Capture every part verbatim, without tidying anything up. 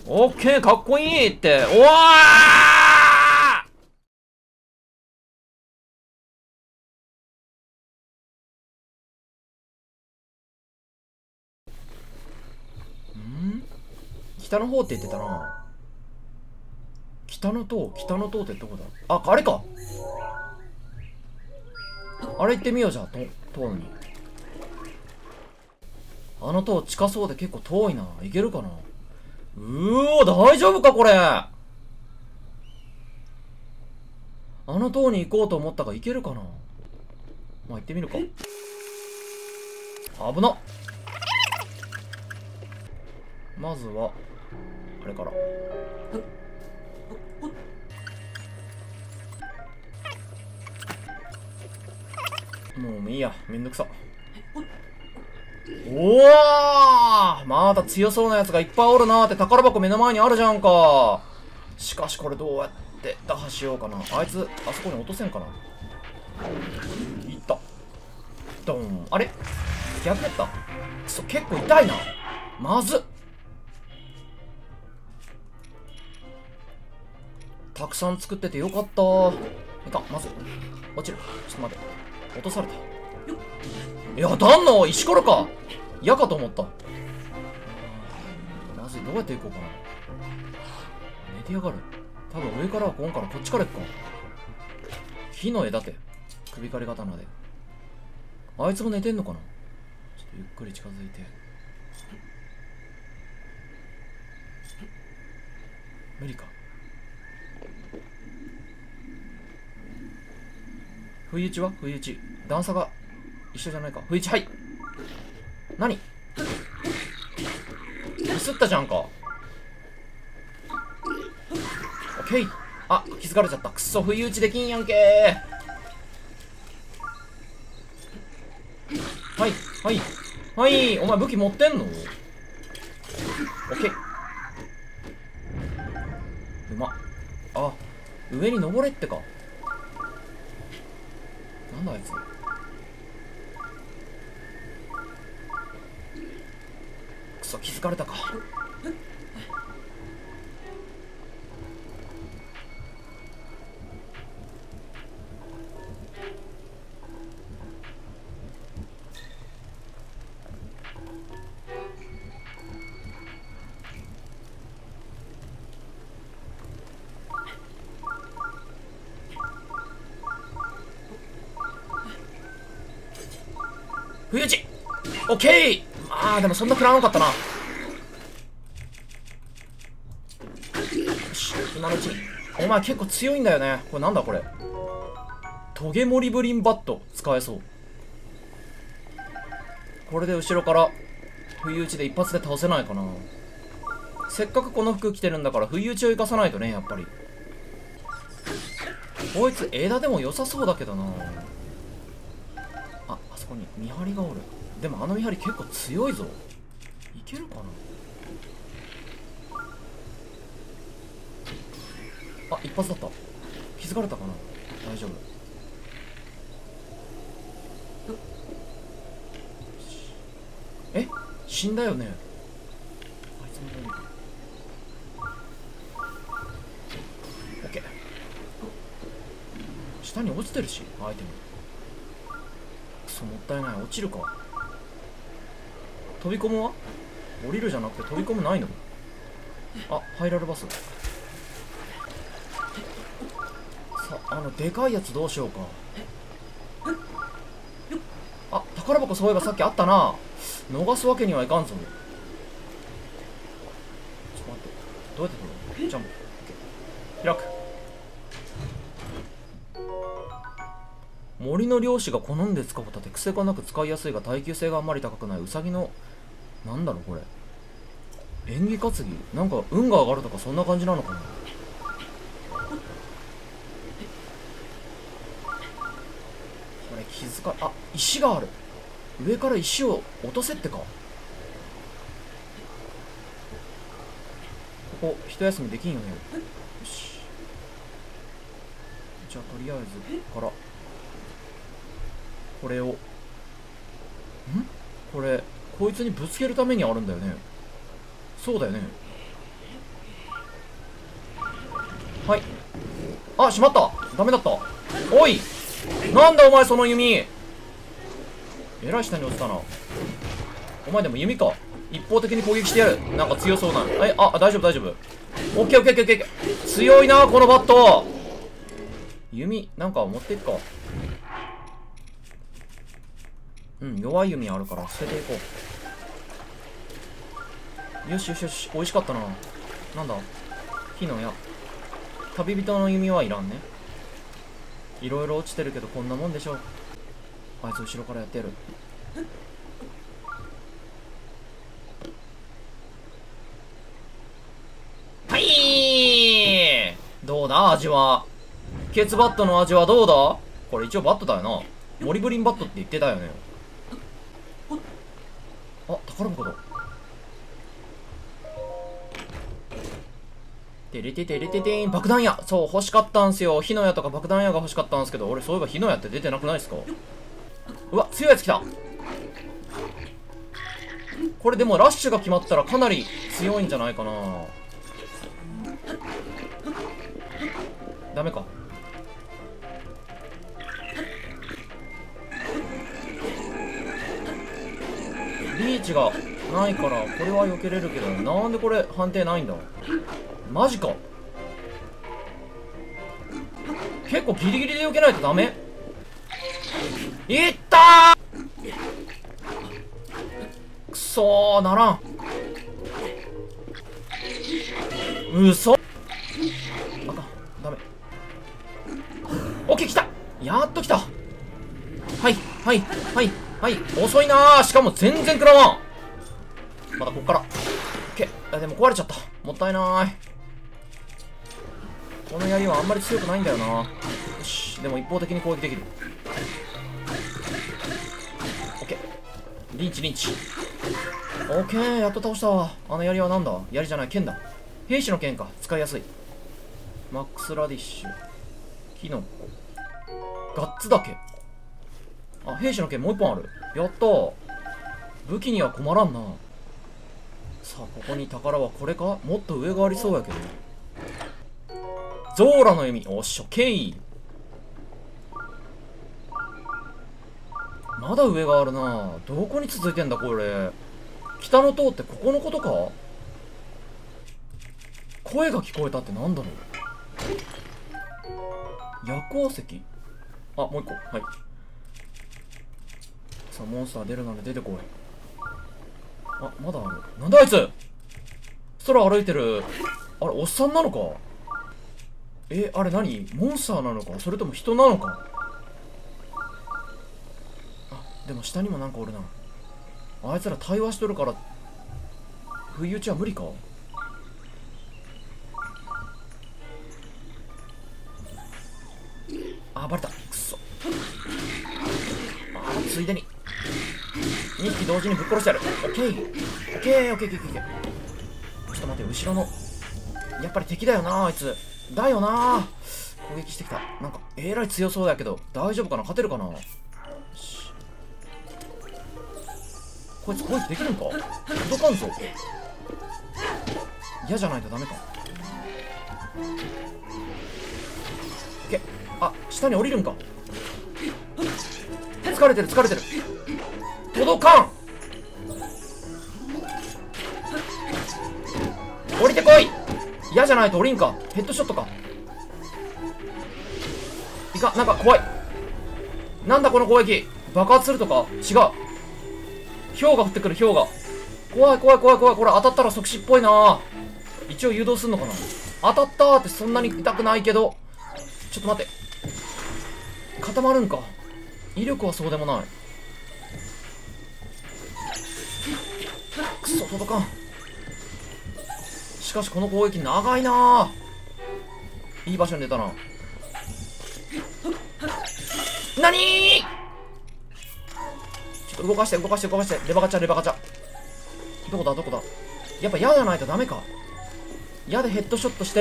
オッケー、かっこいいって。おわーん北の方って言ってたな。北の塔、北の塔ってどこだ。あ、あれか。あれ行ってみようじゃあ、と塔に。あの塔近そうで結構遠いな。行けるかな。うーわ、大丈夫かこれ。あの塔に行こうと思ったが行けるかな。まあ行ってみるか。危なっ。まずはあれから。もういいや、めんどくさ。おお、また強そうなやつがいっぱいおるなーって。宝箱目の前にあるじゃんか。しかしこれどうやって打破しようかな。あいつあそこに落とせんかな。いった。ドン。あれ逆やった。くそ、結構痛いな。まずっ。たくさん作っててよかった。いかん、まず落ちる。ちょっと待って、落とされた。いや、弾の石ころか。嫌かと思った。まずい、どうやって行こうかな。寝てやがる。多分上からはこんからこっちから行くか。木の枝って首狩り刀で。あいつも寝てんのかな。ちょっとゆっくり近づいて。無理か。不意打ちは不意打ち。段差が一緒じゃないか。不意打ち、はい。何ミスったじゃんか。オッケー。あ、気づかれちゃった。くっそ、不意打ちできんやんけー。はいはいはい。お前武器持ってんの。オッケー。うまっ。あ、上に登れってか。なんだあいつ。くそ、気づかれたか。不意打ち。オッケー。まあでもそんな食らわなかったな。よし、今のうちに。お前結構強いんだよね。これなんだこれ。トゲモリブリンバット使えそう。これで後ろから不意打ちで一発で倒せないかな。せっかくこの服着てるんだから不意打ちを生かさないとね、やっぱり。こいつ枝でも良さそうだけどな。あ、あそこに見張りがおる。でもあの見張り結構強いぞ。いけるかな。あ、一発だった。気づかれたかな。大丈夫。え、死んだよね。あいつもどうにか。オッケー。下に落ちてるしアイテム。くそ、もったいない。落ちるか。飛び込むは降りるじゃなくて飛び込むないの。あ、ハイラルバス。さあ、あのでかいやつどうしようか。あ、宝箱そういえばさっきあったな。逃すわけにはいかんぞ。ちょっと待って、どうやって取るの。ジャンプ。開く。森の猟師が好んで使う盾。癖がなく使いやすいが耐久性があんまり高くない。ウサギのなんだろうこれ。縁起担ぎ。なんか運が上がるとかそんな感じなのかな。これ気づか、あ、石がある。上から石を落とせってか。ここ一休みできんよね。よし、じゃあとりあえずからこれをんこれこいつにぶつけるためにあるんだよね。そうだよね。 はい。あ、しまった。ダメだった。おい、なんだお前その弓。えらい下に落ちたな。お前でも弓か。一方的に攻撃してやる。なんか強そうな。え、あ、大丈夫大丈夫。オッケーオッケーオッケーオッケー。強いなこのバット。弓なんか持っていくか。うん、弱い弓あるから捨てていこう。よしよしよし、美味しかったな。なんだ、火の矢。旅人の弓はいらんね。いろいろ落ちてるけどこんなもんでしょう。あいつ後ろからやってやる。はい、どうだ味は。ケツバットの味はどうだ。これ一応バットだよな。モリブリンバットって言ってたよね。あ、宝箱だ。てれててれててーん、爆弾矢。そう、欲しかったんすよ。火の矢とか爆弾矢が欲しかったんですけど、俺そういえば火の矢って出てなくないですか。うわ、強いやつ来た。これでもラッシュが決まったらかなり強いんじゃないかな。ダメか。リーチがないからこれは避けれるけど、なんでこれ判定ないんだ。マジか。結構ギリギリで避けないとダメ。いったー。くそー、ならん。うそ。あかん、ダメ。オッケー、来た。やっと来た。はいはいはいはい。遅いなー。しかも全然食らわん。まだこっから。オッケー。でも壊れちゃった。もったいない。この槍はあんまり強くないんだよな。よし、でも一方的に攻撃できる。オッケー。リンチリンチ。オッケー、やっと倒したわ。あの槍はなんだ。槍じゃない、剣だ。兵士の剣か。使いやすい。マックスラディッシュ、キノコ、ガッツだけ。あ、兵士の剣もう一本ある。やったー。武器には困らんな。さあ、ここに宝はこれか。もっと上がありそうやけど。ゾーラの弓。おっしゃ、ケイ。まだ上があるな。どこに続いてんだこれ。北の塔ってここのことか。声が聞こえたってなんだろう。夜行石。あ、もう一個。はい。さあ、モンスター出るなら出てこい。あ、まだある。なんだあいつ。空歩いてる。あれ、おっさんなのか。え、あれ何、モンスターなのか、それとも人なのか。あ、でも下にもなんかおるな。あいつら対話しとるから不意打ちは無理か。あ、バレた。くそ。あ、ついでににひき同時にぶっ殺してやる。オッケーオッケーオッケーオッケーオッケーオッケー。ちょっと待って、後ろのやっぱり敵だよなあいつ。だよな。攻撃してきた。なんかえらい強そうだけど大丈夫かな。勝てるかな。よし、こいつ攻撃できるんか。届かんぞ。嫌じゃないとダメか。オッケー。あ、下に降りるんか。疲れてる疲れてる。届かん。降りてこい。嫌じゃないと降りんか。ヘッドショットか。いか、なんか怖い。なんだこの攻撃。爆発するとか違う。氷が降ってくる。氷が怖い怖い怖い怖い。これ当たったら即死っぽいな。一応誘導すんのかな。当たったーってそんなに痛くないけど。ちょっと待って、固まるんか。威力はそうでもない。くそ、届かん。しかしこの攻撃長いな。いい場所に出たな。なにー。ちょっと動かして動かして動かして。レバガチャレバガチャ。どこだどこだ。やっぱ矢じゃないとダメか。矢でヘッドショットして。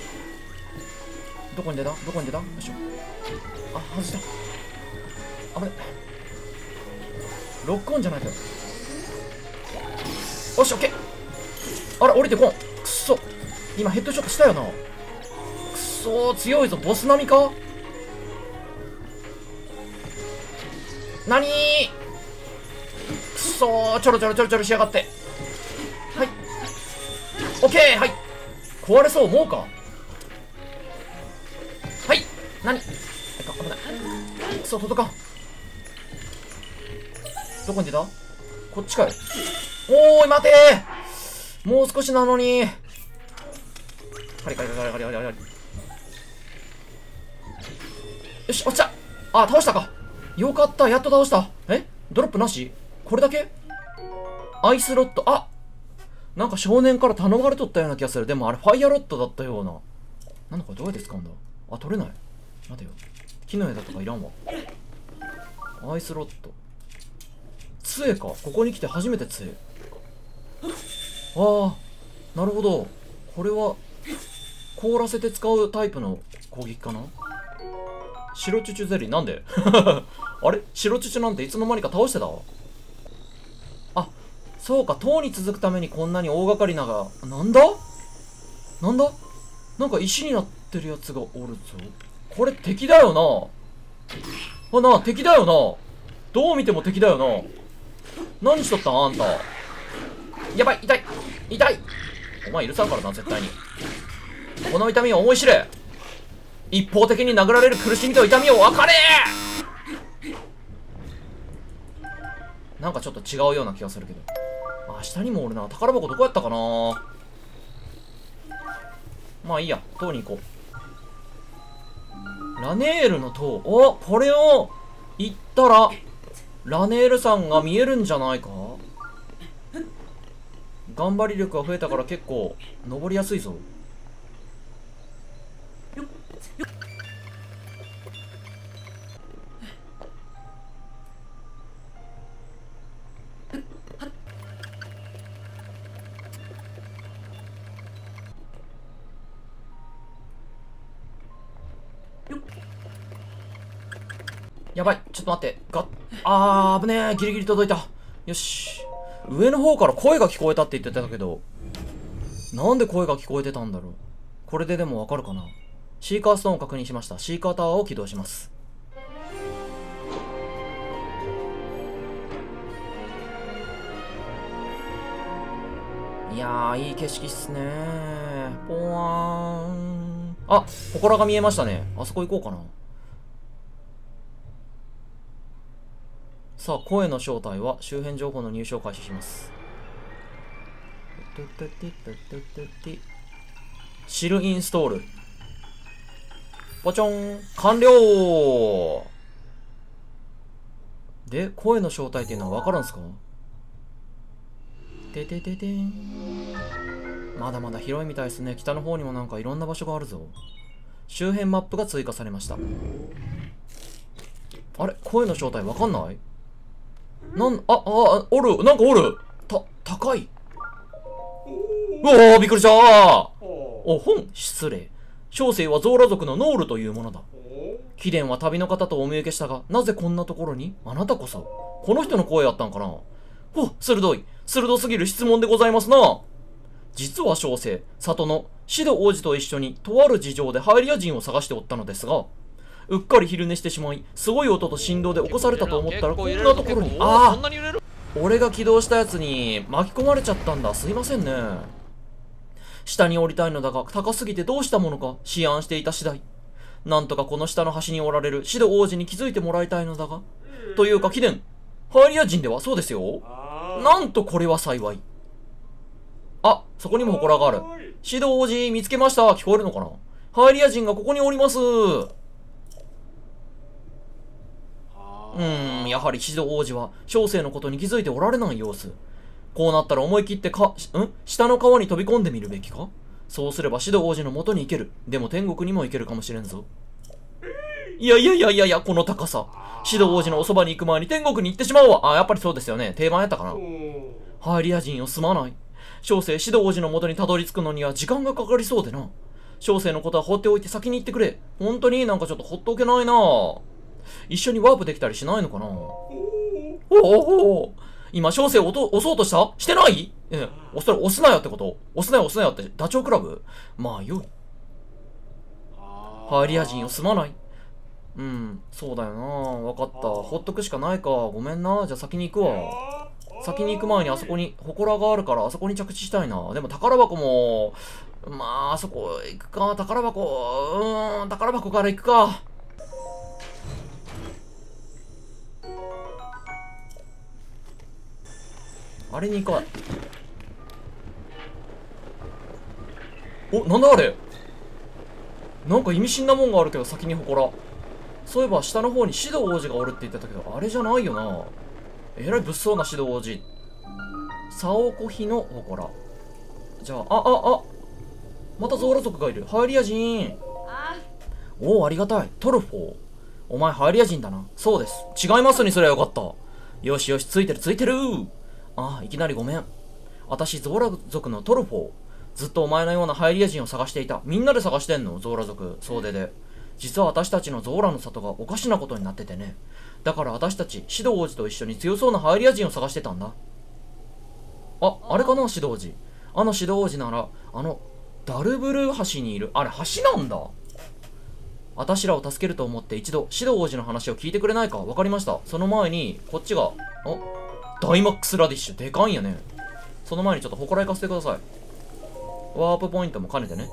どこに出たどこに出た。よいしょ。あ、外した。あれ、ロックオンじゃないかよ。よし、オッケー。あれ、降りてこん。くっそ、今ヘッドショットしたよな。くそー、強いぞ。ボス並みか。なにー。くそー、ちょろちょろちょろちょろしやがって。はい。オッケー。はい。壊れそう、もうか。はい。なに。危ない。くそ、届かん。どこに出た。こっちかよ。おーい、待てー。もう少しなのに。カリカリカリカリカリカリカリ。よし、落ちた。あ、倒したか。よかった、やっと倒した。え、ドロップなし。これだけ。アイスロッド。あ、なんか少年から頼まれとったような気がする。でもあれファイアロッドだったような。なんだこれ、どうやって使うんだ。あ、取れない。待てよ、木の枝とかいらんわ。アイスロッド。杖か。ここに来て初めて杖。ああ、なるほど。これは凍らせて使うタイプの攻撃かな。白チュチュゼリー。なんであれ、白チュチュなんていつの間にか倒してた。あ、そうか。塔に続くためにこんなに大掛かりなが。なんだなんだ。なんか石になってるやつがおるぞ。これ敵だよな。あ、なあ、敵だよな。どう見ても敵だよな。何しとったんあんた。やばい、痛い痛い。お前許さんからな、絶対に。この痛みを思い知れ。一方的に殴られる苦しみと痛みを分かれ。なんかちょっと違うような気がするけど。あ、下にもおるな。宝箱どこやったかな。まあいいや、塔に行こう。ラネールの塔。お、これを行ったらラネールさんが見えるんじゃないか。頑張り力が増えたから結構登りやすいぞ。やばい、ちょっと待って。があー、危ねえ。ギリギリ届いた。よし。上の方から声が聞こえたって言ってたけど、なんで声が聞こえてたんだろう。これででもわかるかな。シーカーストーンを確認しました。シーカータワーを起動します。いやー、いい景色っすねー。ぽわーん。あ、祠が見えましたね。あそこ行こうかな。さあ、声の正体は周辺情報の入手を開始します。シルインストール。ポチョン。完了。で、声の正体っていうのは分かるんすか。ててててん。まだまだ広いみたいですね。北の方にもなんかいろんな場所があるぞ。周辺マップが追加されました。あれ、声の正体分かんない。なん、あ、あ、おる、なんかおる。た、高い。うわー、びっくりしたー。お、本、失礼。小生はゾーラ族のノールというものだ。貴殿は旅の方とお見受けしたが、なぜこんなところに。あなたこそ、この人の声やったんかな。ほ、鋭い。鋭すぎる質問でございますな。実は小生、里のシド王子と一緒に、とある事情でハイリア人を探しておったのですが、うっかり昼寝してしまい、すごい音と振動で起こされたと思ったら、こんなところに。ああ、俺が起動したやつに巻き込まれちゃったんだ。すいませんね。下に降りたいのだが、高すぎてどうしたものか思案していた次第。なんとかこの下の端におられるシド王子に気づいてもらいたいのだが。というか、貴殿、ハイリア人では。そうですよ。なんとこれは幸い。あ、そこにも祠がある。シド王子見つけました。聞こえるのかな。ハイリア人がここにおります。うーん、やはりシド王子は小生のことに気づいておられない様子。こうなったら思い切ってか、ん下の川に飛び込んでみるべきか。そうすればシド王子の元に行ける。でも天国にも行けるかもしれんぞ。いやいやいやいやいや、この高さ。シド王子のおそばに行く前に天国に行ってしまうわ。あ、やっぱりそうですよね。定番やったかな。ハイリア人をすまない。小生、シド王子の元にたどり着くのには時間がかかりそうでな。小生のことは放っておいて先に行ってくれ。本当になんかちょっとほっておけないな。一緒にワープできたりしないのかな。おおお、今小生を押そうとしたしてない。ええ、押す押すなよってこと。押すなよ押すなよってダチョウ倶楽部。まあよい。 ハイリア人よ、すまない。うん、そうだよな。わかった。ほっとくしかないか。ごめんな。じゃあ先に行くわ。先に行く前にあそこに祠があるから、あそこに着地したいな。でも宝箱も、まあ、あそこ行くか。宝箱、うーん、宝箱から行くか。あれに行かい。お、なんだあれ。なんか意味深なもんがあるけど、先に祠。そういえば下の方にシド王子がおるって言ってたけど、あれじゃないよな。えらい物騒なシド王子。サオコヒの祠。じゃあ、あ、あ、あまたゾーラ族がいる。ハイリア人。おお、ありがたい。トルフォー。お前ハイリア人だな。そうです。違いますにすりゃよかった。よしよし、ついてるついてる。ああ、いきなりごめん。私、ゾーラ族のトルフォー。ずっとお前のようなハイリア人を探していた。みんなで探してんのゾーラ族、総出で。実は私たちのゾーラの里がおかしなことになっててね。だから私たち、シド王子と一緒に強そうなハイリア人を探してたんだ。あ、あれかな、シド王子。あのシド王子なら、あの、ダルブルー橋にいる。あれ、橋なんだ。私らを助けると思って一度、シド王子の話を聞いてくれないか。わかりました。その前に、こっちが、あ、ダイマックスラディッシュ。でかいんやね。その前にちょっと祠行かせてください。ワープポイントも兼ねてね。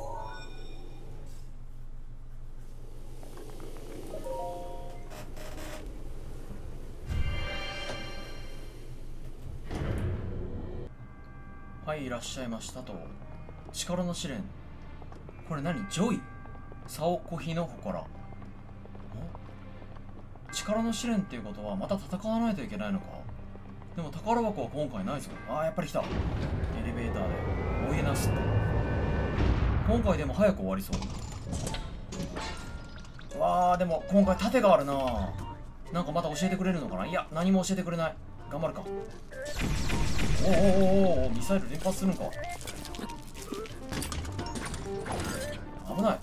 はい、いらっしゃいましたと。力の試練。これ何？ジョイサオコヒの祠。力の試練っていうことはまた戦わないといけないのか。でも宝箱は今回ないぞ。ああ、やっぱり来た。エレベーターで追いなすって。今回でも早く終わりそう。わあ、でも今回盾があるな。なんかまた教えてくれるのかな。いや、何も教えてくれない。頑張るか。おおおおお、ミサイル連発するのか。危ない。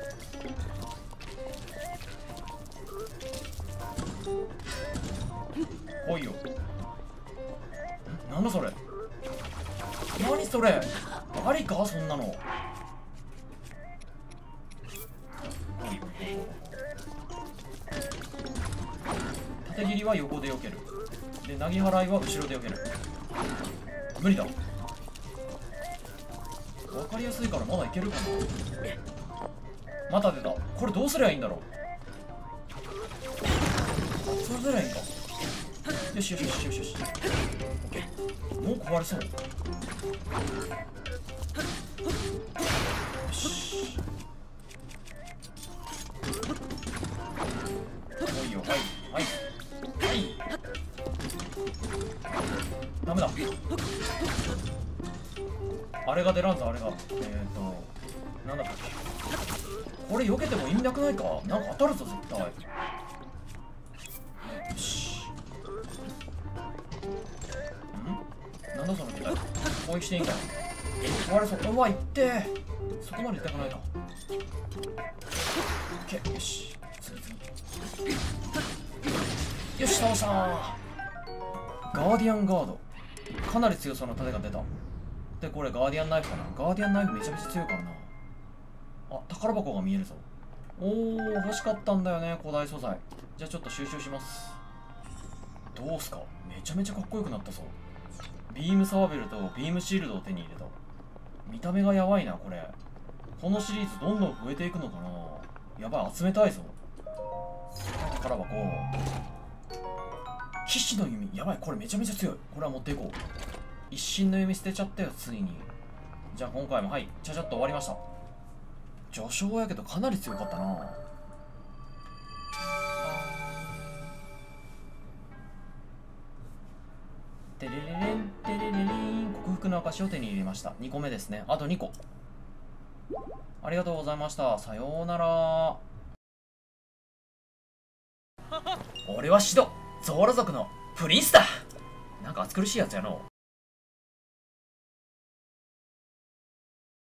来いよ。なんだそれ。何それ。ありかそんなの。縦切りは横で避ける。で、投げ払いは後ろで避ける。無理だ。分かりやすいからまだいけるかな。また出た。これどうすりゃいいんだろう。それすりゃいいんか。よしよしよしよしよし。もう壊れそう。よし。おいよ。はいはいはい。ダメだ。あれが出らんぞ。あれがえっ、ー、となんだっけ。これ避けても意味なくないか。なんか当たるぞ絶対。よし。んなんだその機体。攻撃していいんかい。壊れそう。うわ、いってー。そこまで痛くないな。オッケー。よし、次次。よし、倒したー。ガーディアンガード。かなり強そうな盾が出た。で、これガーディアンナイフかな。ガーディアンナイフめちゃめちゃ強いからな。あ、宝箱が見えるぞ。おー、欲しかったんだよね、古代素材。じゃあちょっと収集します。どうすか。めちゃめちゃかっこよくなったぞ。ビームサーベルとビームシールドを手に入れた。見た目がやばいな、これ。このシリーズどんどん増えていくのかな。やばい、集めたいぞ。宝箱。騎士の弓。やばい、これめちゃめちゃ強い。これは持っていこう。一瞬の弓捨てちゃったよ、ついに。じゃあ今回も、はい、ちゃちゃっと終わりました。序章やけどかなり強かったな。テレレレンテレレレン。克服の証を手に入れました。にこめですね。あとにこ。ありがとうございました。さようなら。俺はシド、ゾーラ族のプリンスだ。なんか暑苦しいやつやの。